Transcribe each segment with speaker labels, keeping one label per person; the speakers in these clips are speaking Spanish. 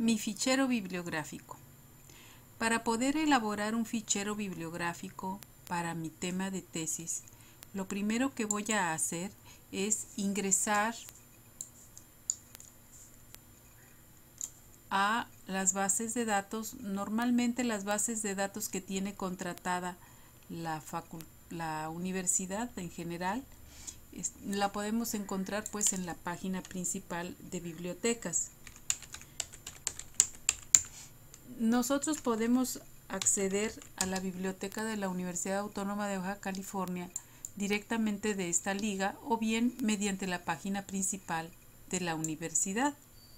Speaker 1: Mi fichero bibliográfico. Para poder elaborar un fichero bibliográfico para mi tema de tesis, lo primero que voy a hacer es ingresar a las bases de datos. Normalmente las bases de datos que tiene contratada la universidad en general, la podemos encontrar pues en la página principal de bibliotecas. Nosotros podemos acceder a la biblioteca de la Universidad Autónoma de Baja California directamente de esta liga o bien mediante la página principal de la universidad.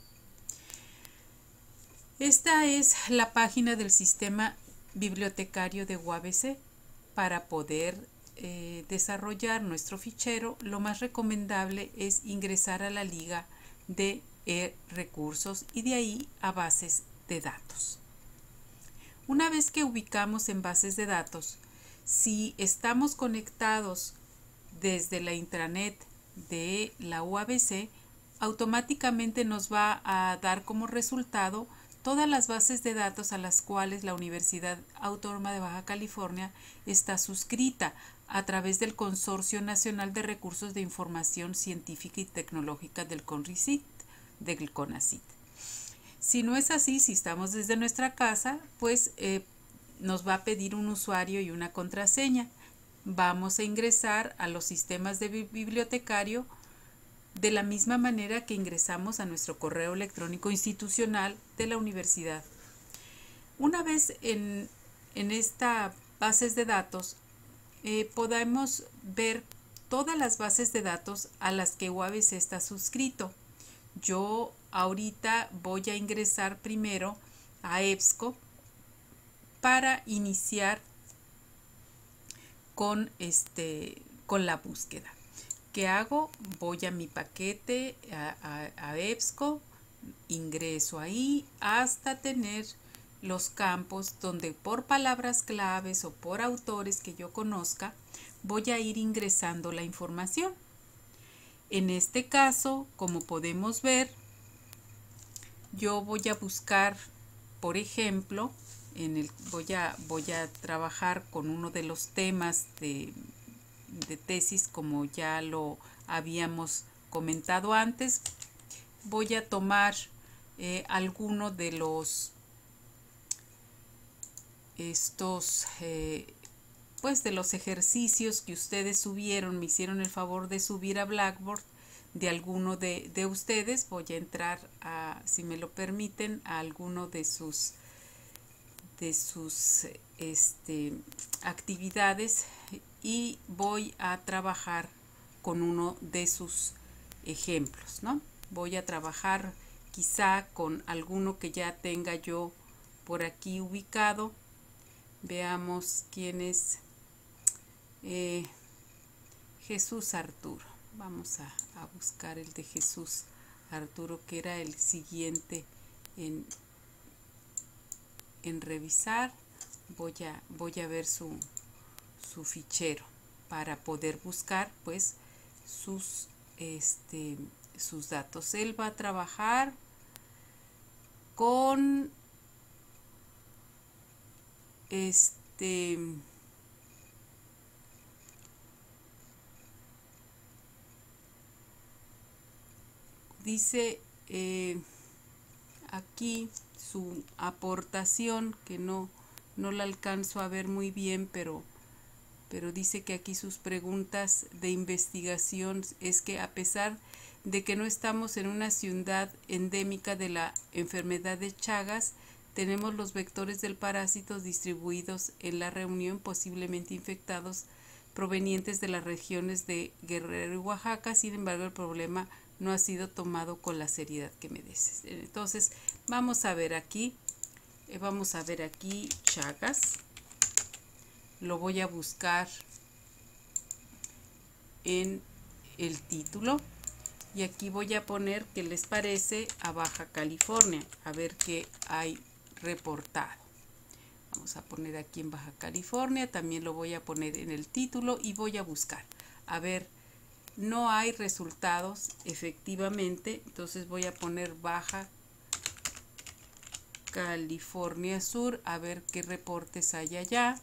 Speaker 1: Esta es la página del sistema bibliotecario de UABC. Para poder desarrollar nuestro fichero, lo más recomendable es ingresar a la liga de recursos y de ahí a bases de datos. Una vez que ubicamos en bases de datos, si estamos conectados desde la intranet de la UABC, automáticamente nos va a dar como resultado todas las bases de datos a las cuales la Universidad Autónoma de Baja California está suscrita a través del Consorcio Nacional de Recursos de Información Científica y Tecnológica del CONACYT. Si no es así, si estamos desde nuestra casa, pues nos va a pedir un usuario y una contraseña. Vamos a ingresar a los sistemas de bibliotecario de la misma manera que ingresamos a nuestro correo electrónico institucional de la universidad. Una vez en esta bases de datos, podemos ver todas las bases de datos a las que UABC está suscrito. Yo ahorita voy a ingresar primero a EBSCO para iniciar con la búsqueda. ¿Qué hago? Voy a mi paquete, a EBSCO, ingreso ahí hasta tener los campos donde por palabras claves o por autores que yo conozca, voy a ir ingresando la información. En este caso, como podemos ver, yo voy a buscar, por ejemplo, voy a trabajar con uno de los temas de tesis, como ya lo habíamos comentado antes. Voy a tomar alguno de los de los ejercicios que ustedes subieron, me hicieron el favor de subir a Blackboard de alguno de ustedes. Voy a entrar si me lo permiten, a alguno de sus actividades y voy a trabajar con uno de sus ejemplos, ¿no? Voy a trabajar quizá con alguno que ya tenga yo por aquí ubicado. Veamos quién es Jesús Arturo. Vamos a buscar el de Jesús Arturo, que era el siguiente en revisar. Voy a ver su fichero para poder buscar pues sus datos. Él va a trabajar con dice aquí su aportación, que no la alcanzo a ver muy bien, pero dice que aquí sus preguntas de investigación es que a pesar de que no estamos en una ciudad endémica de la enfermedad de Chagas, tenemos los vectores del parásito distribuidos en la reunión, posiblemente infectados, provenientes de las regiones de Guerrero y Oaxaca. Sin embargo, el problema no ha sido tomado con la seriedad que merece. Entonces, vamos a ver aquí Chagas. Lo voy a buscar en el título y aquí voy a poner qué les parece a Baja California, a ver qué hay reportado. Vamos a poner aquí en Baja California, también lo voy a poner en el título y voy a buscar. A ver, no hay resultados efectivamente, entonces voy a poner Baja California Sur, a ver qué reportes hay allá.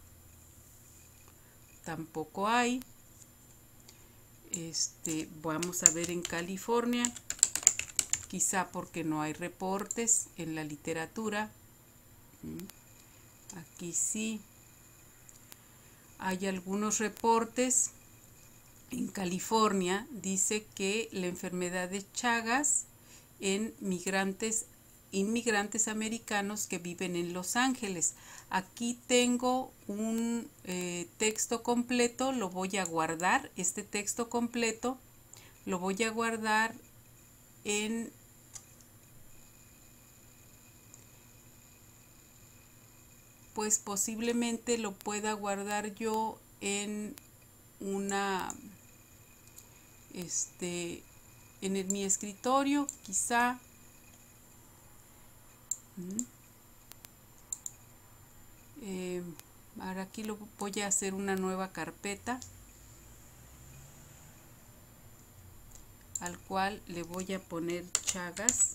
Speaker 1: Tampoco hay. Vamos a ver en California, quizá porque no hay reportes en la literatura. Aquí sí hay algunos reportes. En California dice que la enfermedad de Chagas en inmigrantes americanos que viven en Los Ángeles. Aquí tengo un texto completo, lo voy a guardar. Este texto completo lo voy a guardar en pues posiblemente lo pueda guardar yo en una mi escritorio, quizá. Ahora aquí lo voy a hacer una nueva carpeta al cual le voy a poner Chagas,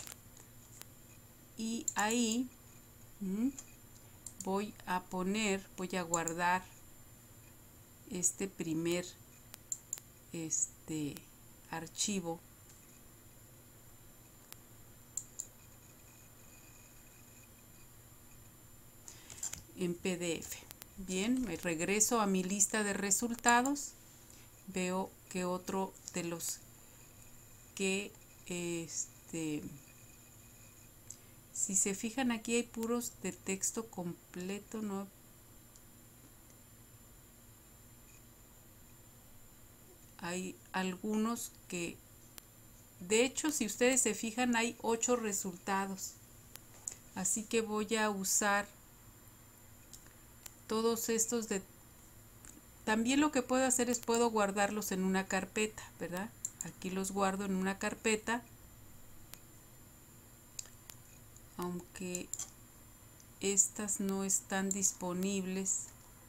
Speaker 1: y ahí voy a guardar este primer archivo en PDF. Bien, me regreso a mi lista de resultados. Veo que otro de los que si se fijan, aquí hay puros de texto completo, ¿no? Hay algunos que, de hecho, si ustedes se fijan, hay 8 resultados. Así que voy a usar todos estos de... También lo que puedo hacer es puedo guardarlos en una carpeta, ¿verdad? Aquí los guardo en una carpeta, aunque estas no están disponibles.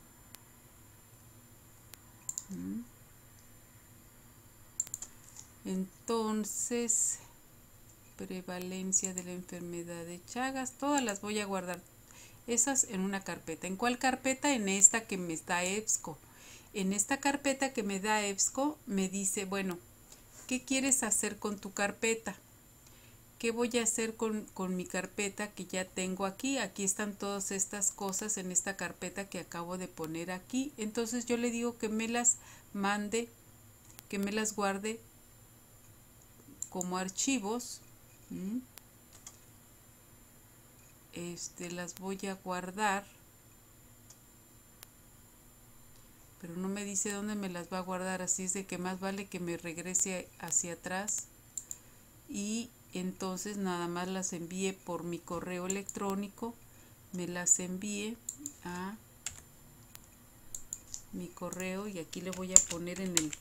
Speaker 1: Entonces, prevalencia de la enfermedad de Chagas, todas las voy a guardar, esas en una carpeta. ¿En cuál carpeta? En esta que me da EBSCO. En esta carpeta que me da EBSCO me dice, bueno, ¿qué quieres hacer con tu carpeta? ¿Qué voy a hacer con mi carpeta que ya tengo aquí? Aquí están todas estas cosas en esta carpeta que acabo de poner aquí. Entonces yo le digo que me las mande, que me las guarde como archivos. Las voy a guardar, pero no me dice dónde me las va a guardar, así es de que más vale que me regrese hacia atrás y entonces nada más las envíe por mi correo electrónico. Me las envíe a mi correo, y aquí le voy a poner en el...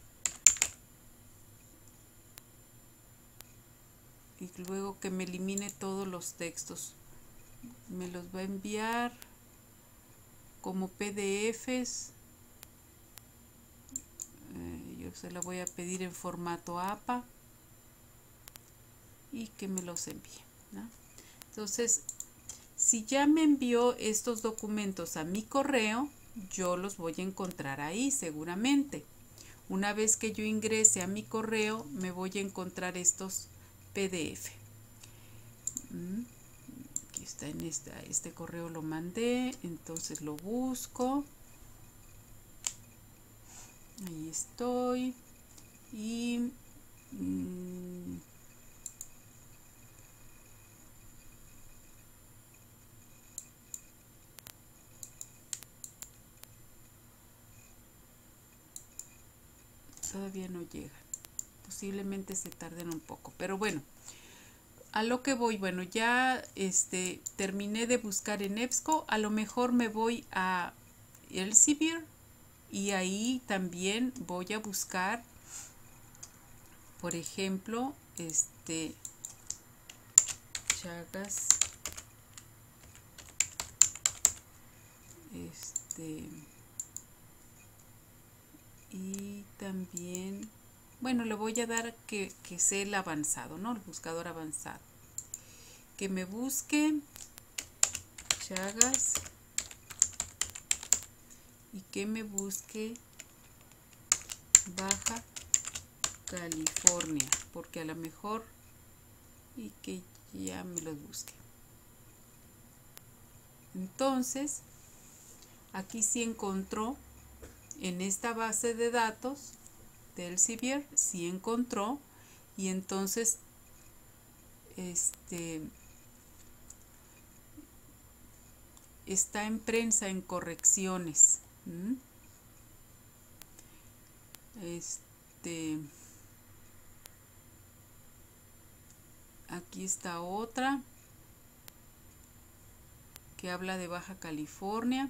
Speaker 1: y luego que me elimine todos los textos. Me los va a enviar como PDFs. Yo se la voy a pedir en formato APA y que me los envíe, ¿no? Entonces, si ya me envió estos documentos a mi correo, yo los voy a encontrar ahí seguramente. Una vez que yo ingrese a mi correo, me voy a encontrar estos PDF. Aquí está, en este correo lo mandé, entonces lo busco. Ahí estoy. Y todavía no llegan. Posiblemente se tarden un poco, pero bueno, a lo que voy, bueno, ya terminé de buscar en EBSCO. A lo mejor me voy a Elsevier y ahí también voy a buscar, por ejemplo, Chagas, y también, bueno, le voy a dar que sea el avanzado, ¿no? El buscador avanzado. que me busque Chagas y que me busque Baja California, porque a lo mejor y que ya me los busque. Entonces aquí sí encontró en esta base de datos del Elsevier, sí encontró, y entonces está en prensa en correcciones. Aquí está otra que habla de Baja California.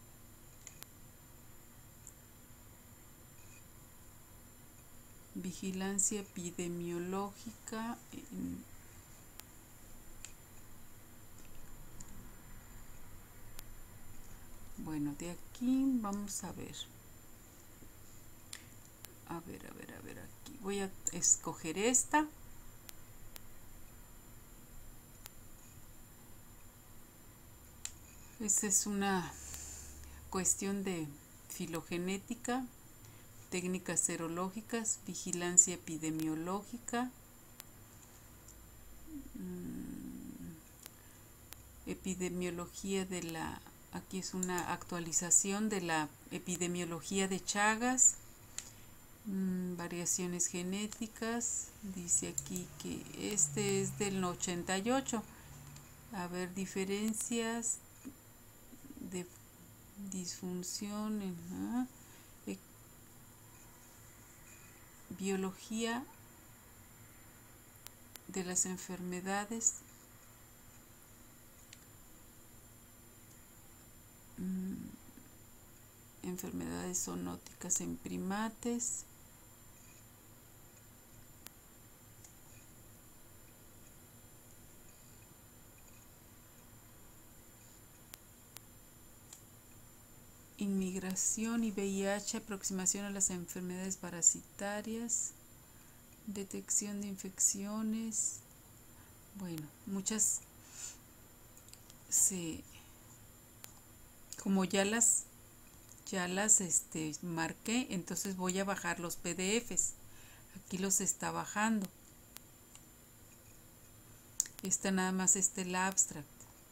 Speaker 1: Vigilancia epidemiológica. Bueno, de aquí vamos a ver. A ver, aquí. Voy a escoger esta. Esta es una cuestión de filogenética, técnicas serológicas, vigilancia epidemiológica, epidemiología de la, aquí es una actualización de la epidemiología de Chagas, variaciones genéticas, dice aquí que este es del 88, a ver, diferencias de disfunción, biología de las enfermedades, enfermedades zoonóticas en primates, inmigración y VIH, aproximación a las enfermedades parasitarias, detección de infecciones, bueno, muchas como ya las marqué, entonces voy a bajar los PDFs. Aquí los está bajando. Esta nada más el abstract.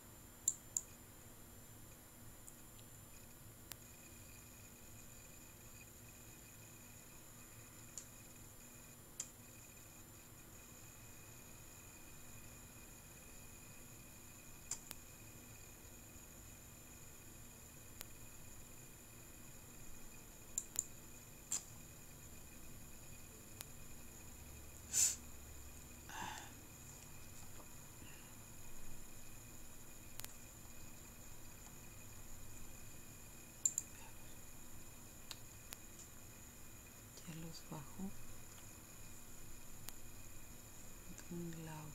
Speaker 1: Bajo un lado.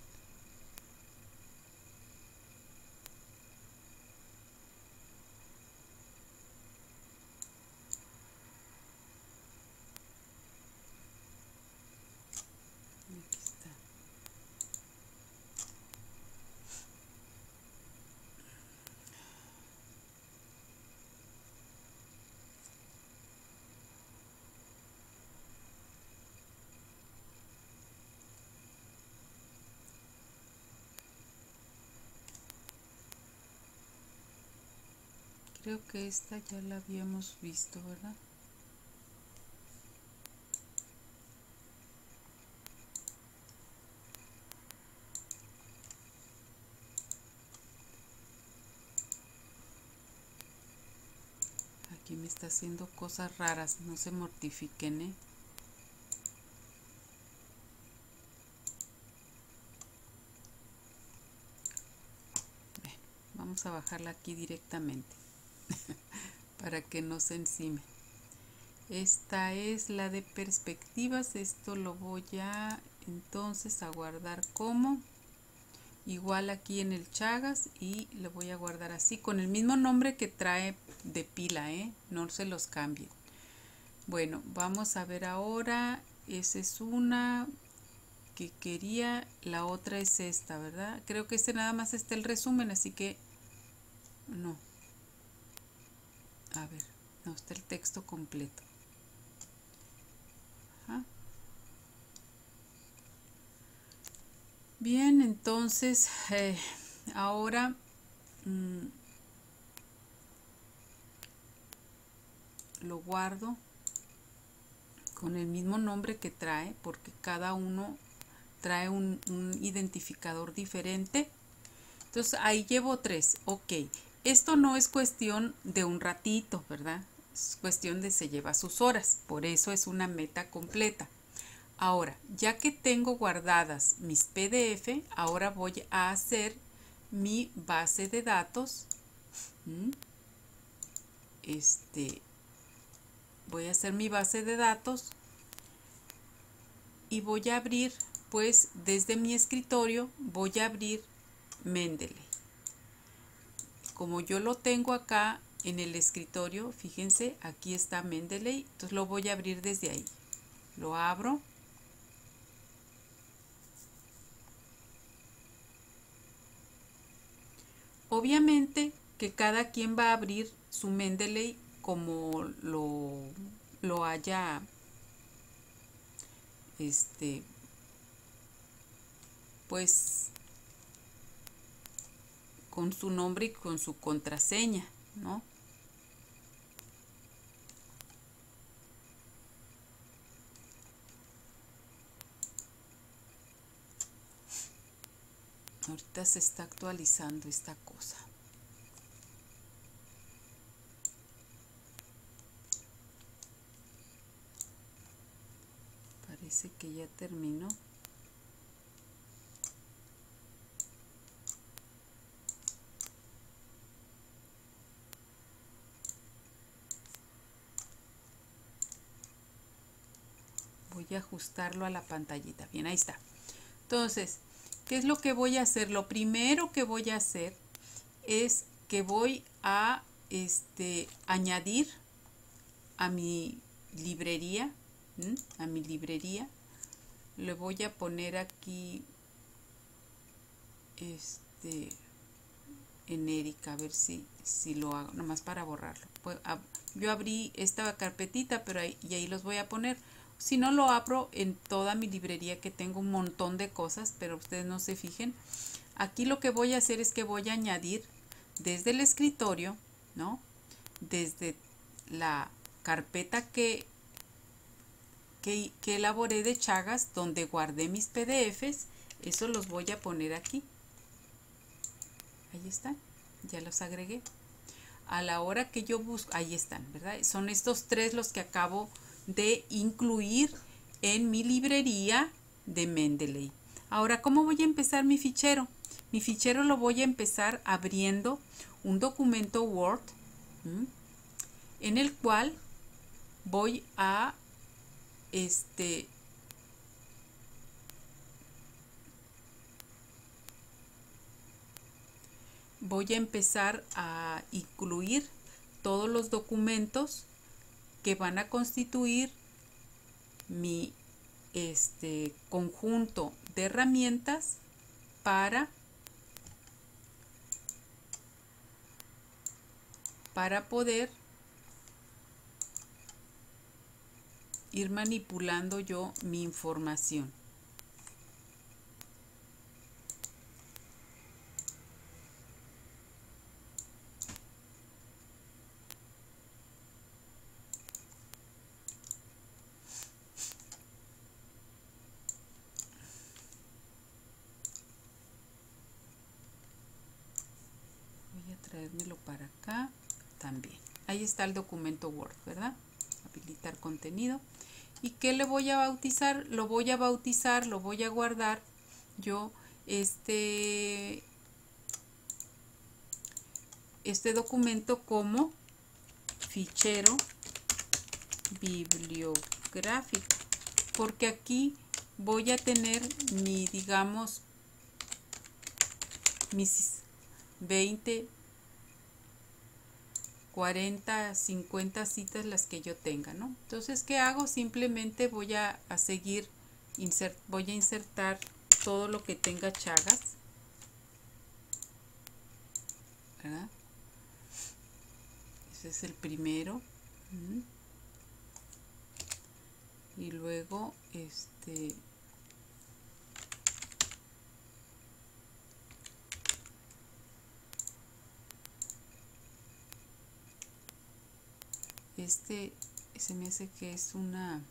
Speaker 1: Aquí está. Creo que esta ya la habíamos visto, ¿verdad? Aquí me está haciendo cosas raras, no se mortifiquen, ¿eh? Bueno, vamos a bajarla aquí directamente para que no se encime. Esta es la de perspectivas, esto lo voy a entonces a guardar como igual aquí en el Chagas y lo voy a guardar así con el mismo nombre que trae de pila, no se los cambien. Bueno, vamos a ver ahora, esa es una, que quería, la otra es esta, ¿verdad? Creo que este nada más está el resumen, así que no. A ver, no está el texto completo. Ajá. Bien, entonces ahora lo guardo con el mismo nombre que trae, porque cada uno trae un identificador diferente. Entonces ahí llevo 3. Ok, esto no es cuestión de un ratito, ¿verdad? Es cuestión de se lleva sus horas, por eso es una meta completa. Ahora, ya que tengo guardadas mis PDF, ahora voy a hacer mi base de datos. Voy a hacer mi base de datos y voy a abrir, pues desde mi escritorio, voy a abrir Mendeley. Como yo lo tengo acá en el escritorio, fíjense, aquí está Mendeley, entonces lo voy a abrir desde ahí. Lo abro. Obviamente que cada quien va a abrir su Mendeley como lo haya pues con su nombre y con su contraseña, ¿no? Ahorita se está actualizando esta cosa. Parece que ya terminó. Voy a ajustarlo a la pantallita. Bien, ahí está. Entonces, ¿qué es lo que voy a hacer? Lo primero que voy a hacer es que voy a añadir a mi librería, le voy a poner aquí en Erika, a ver si lo hago, nomás para borrarlo. Pues, yo abrí esta carpetita, pero ahí los voy a poner. Si no, lo abro en toda mi librería, que tengo un montón de cosas, pero ustedes no se fijen. Aquí lo que voy a hacer es que voy a añadir desde el escritorio, ¿no? Desde la carpeta que elaboré de Chagas, donde guardé mis PDFs, eso los voy a poner aquí. Ahí están, ya los agregué. A la hora que yo busco, ahí están, ¿verdad? Son estos 3 los que acabo de incluir en mi librería de Mendeley. Ahora, ¿cómo voy a empezar mi fichero? Mi fichero lo voy a empezar abriendo un documento Word, en el cual voy a empezar a incluir todos los documentos que van a constituir mi conjunto de herramientas para poder ir manipulando yo mi información. Voy a traérmelo para acá también. Ahí está el documento Word, ¿verdad? Habilitar contenido. ¿Y qué le voy a bautizar? Lo voy a bautizar, lo voy a guardar yo este documento como fichero bibliográfico, porque aquí voy a tener digamos, mis 20, 40, 50 citas, las que yo tenga, ¿no? Entonces, ¿qué hago? Simplemente voy a seguir voy a insertar todo lo que tenga chagas, ¿verdad? Ese es el primero. Y luego se me hace que es una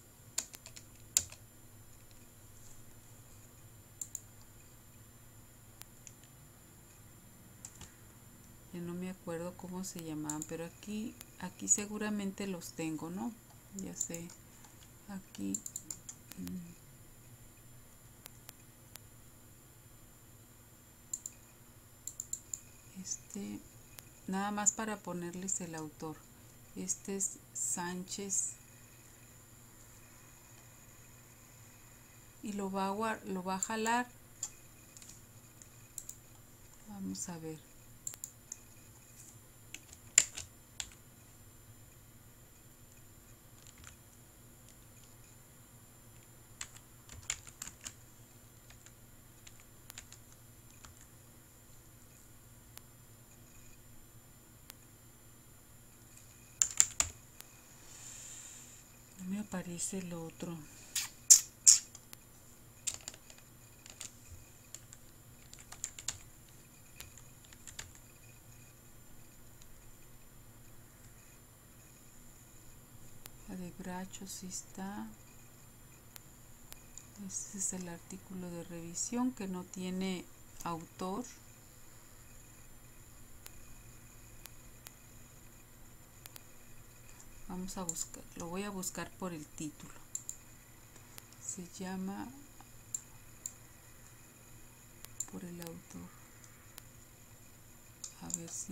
Speaker 1: no me acuerdo cómo se llamaban, pero aquí seguramente los tengo, ¿no? Ya sé, aquí nada más para ponerles el autor. Este es Sánchez y lo va a jalar. Vamos a ver. No me aparece el otro. La de Bracho sí está. Este es el artículo de revisión que no tiene autor. Vamos a buscar, lo voy a buscar por el título. Se llama por el autor. A ver si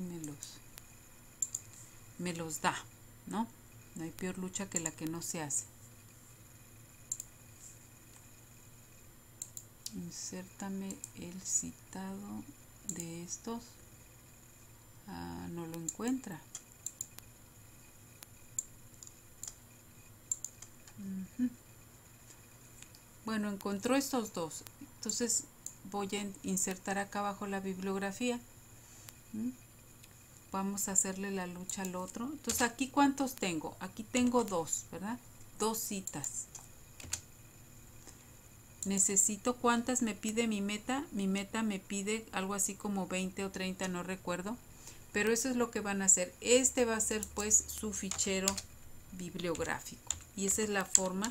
Speaker 1: me los da, ¿no? No hay peor lucha que la que no se hace. Insértame el citado de estos. No lo encuentra. Bueno, encontró estos dos. Entonces voy a insertar acá abajo la bibliografía. Vamos a hacerle la lucha al otro. Entonces aquí ¿cuántos tengo? Aquí tengo dos, ¿verdad? Dos citas. Necesito cuántas me pide mi meta. Mi meta me pide algo así como 20 o 30, no recuerdo. Pero eso es lo que van a hacer. Este va a ser pues su fichero bibliográfico. Y esa es la forma.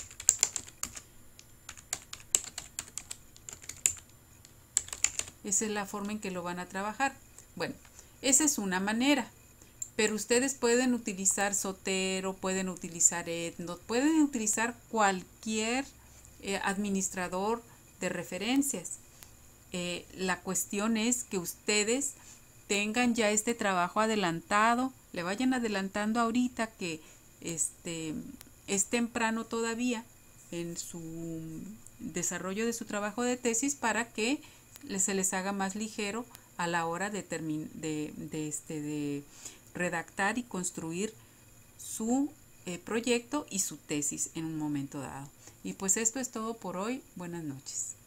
Speaker 1: Esa es la forma en que lo van a trabajar. Bueno, esa es una manera. Pero ustedes pueden utilizar Zotero, pueden utilizar EndNote, pueden utilizar cualquier administrador de referencias. La cuestión es que ustedes tengan ya este trabajo adelantado, le vayan adelantando ahorita que es temprano todavía en su desarrollo de su trabajo de tesis para que se les haga más ligero a la hora de redactar y construir su proyecto y su tesis en un momento dado. Y pues esto es todo por hoy. Buenas noches.